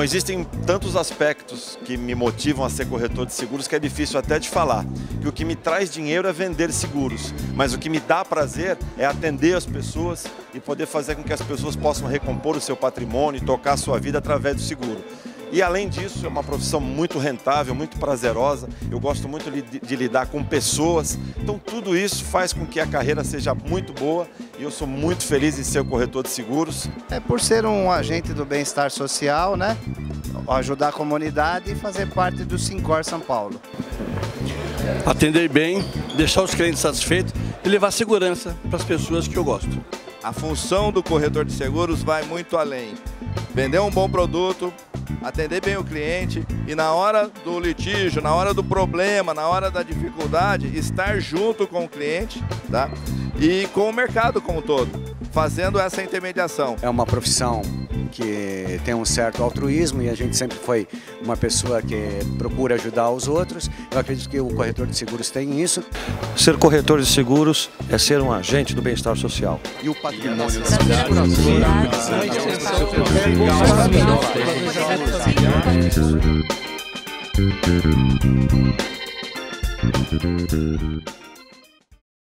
Bom, existem tantos aspectos que me motivam a ser corretor de seguros que é difícil até de falar. Que o que me traz dinheiro é vender seguros, mas o que me dá prazer é atender as pessoas e poder fazer com que as pessoas possam recompor o seu patrimônio e tocar a sua vida através do seguro. E além disso, é uma profissão muito rentável, muito prazerosa. Eu gosto muito de lidar com pessoas. Então tudo isso faz com que a carreira seja muito boa e eu sou muito feliz em ser o corretor de seguros. Por ser um agente do bem-estar social, né? Ajudar a comunidade e fazer parte do Sincor São Paulo. Atender bem, deixar os clientes satisfeitos e levar segurança para as pessoas que eu gosto. A função do corretor de seguros vai muito além. Vender um bom produto, atender bem o cliente e na hora do litígio, na hora do problema, na hora da dificuldade, estar junto com o cliente, tá? E com o mercado como um todo, fazendo essa intermediação. É uma profissão que tem um certo altruísmo e a gente sempre foi uma pessoa que procura ajudar os outros. Eu acredito que o corretor de seguros tem isso. Ser corretor de seguros é ser um agente do bem-estar social. E o patrimônio da cidade.